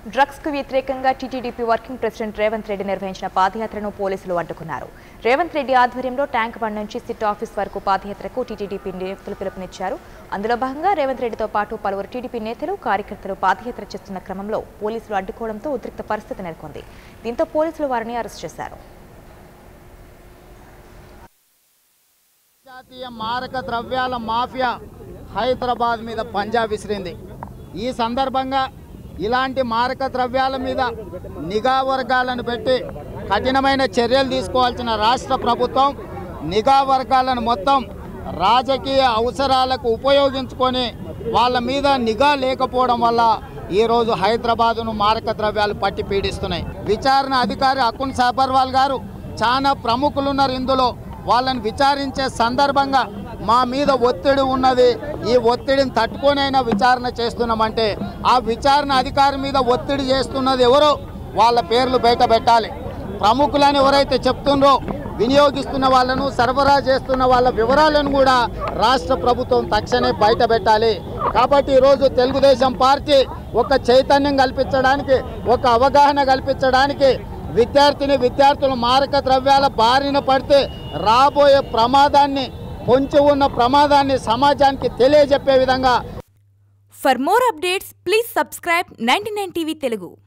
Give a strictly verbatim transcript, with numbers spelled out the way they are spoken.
Drugs కు వ్యతిరేకంగా TTDP working president Revanth Reddy నిర్వహించిన పాదయాత్రను పోలీసులు అడ్డుకున్నారు. రేవంత్ రెడ్డి ఆధ్వర్యంలో ట్యాంక్ బండ్ నుంచి సిట్ ఆఫీస్ వరకు పాదయాత్రకు టీటీడీపీ నేతలు పిలుపునిచ్చారు. అందులో భాగంగా రేవంత్ రెడ్డితో పాటు పలువురు టీడీపీ నేతలు కార్యకర్తలు పాదయాత్ర చేస్తున్న క్రమంలో పోలీసులు అడ్డుకోవడంతో ఉద్రిక్త పరిస్థితి నెలకొంది. దీంతో పోలీసులు వారిని అరెస్ట్ చేశారు. జాతీయ మారక ద్రవ్యాల మాఫియా హైదరాబాద్ మీద పంజా విసిరింది. ఈ సందర్భంగా ఇలాంటి మారక ద్రవ్యాల మీద నిఘా వర్గాలను పెట్టి కఠినమైన చర్యలు తీసుకోవాల్సిన రాష్ట్ర ప్రభుత్వం నిఘా వర్గాలను మొత్తం రాజకీయ అవసరాలకు ఉపయోగించుకొని వాళ్ళ మీద నిఘా లేకపోవడం వల్ల ఈరోజు హైదరాబాదును మారక ద్రవ్యాలు పట్టి పీడిస్తున్నాయి. విచారణ అధికారి అకున్ సాబర్వాల్ గారు చాలా ప్రముఖులు ఉన్నారు. ఇందులో వాళ్ళని విచారించే సందర్భంగా మా మీద ఒత్తిడి ఉన్నది, ఈ ఒత్తిడిని తట్టుకొనైనా విచారణ చేస్తున్నామంటే ఆ విచారణ అధికారి మీద ఒత్తిడి చేస్తున్నది ఎవరో వాళ్ళ పేర్లు బయట పెట్టాలి. ప్రముఖులని ఎవరైతే చెప్తుండ్రో వినియోగిస్తున్న వాళ్ళను సరఫరా చేస్తున్న వాళ్ళ వివరాలను కూడా రాష్ట్ర ప్రభుత్వం తక్షణమే బయట పెట్టాలి. కాబట్టి ఈరోజు తెలుగుదేశం పార్టీ ఒక చైతన్యం కల్పించడానికి, ఒక అవగాహన కల్పించడానికి విద్యార్థిని విద్యార్థులు మారక ద్రవ్యాల బారిన పడితే రాబోయే ప్రమాదాన్ని, పొంచి ఉన్న ప్రమాదాన్ని సమాజానికి తెలియజెప్పే విధంగా. For more updates please subscribe ninety nine TV Telugu.